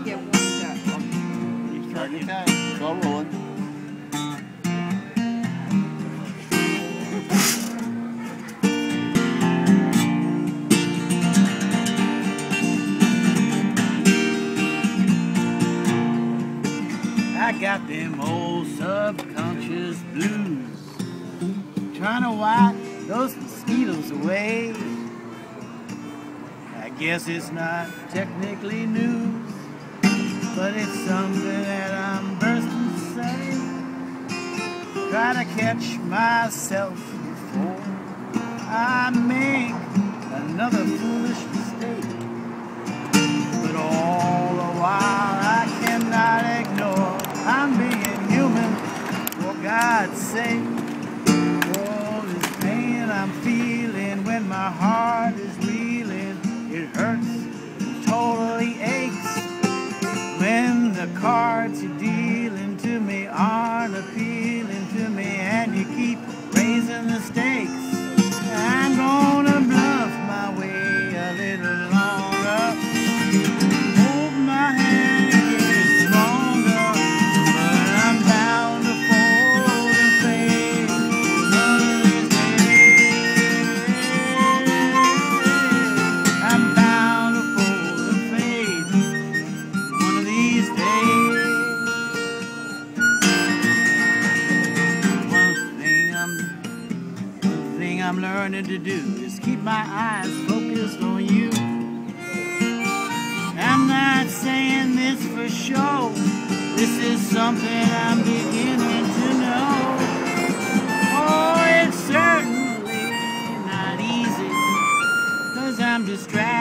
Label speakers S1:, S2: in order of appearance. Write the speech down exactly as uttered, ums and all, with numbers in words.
S1: get warmed up.
S2: Keep starting tight. It's all rolling.
S3: I got them old subconscious blues, trying to wipe those mosquitoes away. I guess it's not technically news, but it's something that I'm bursting to say. Try to catch myself before I make another foolish mistake. But all the while I cannot ignore I'm being human, for God's sake. All this pain I'm feeling when my heart is reeling, it hurts, it totally aches. When the cards you're dealing to me aren't appealing to me, and you keep raising the stakes, I'm gonna bluff my way a little longer. Hold my hand and get stronger, but I'm bound to fold and fade one of these days. I'm bound to fold and fade one of these days. One thing I'm, one thing I'm learning to do is keep my eyes focused on you. I'm not saying this for show, this is something I'm beginning to know. Oh, it's certainly not easy, 'cause I'm distracted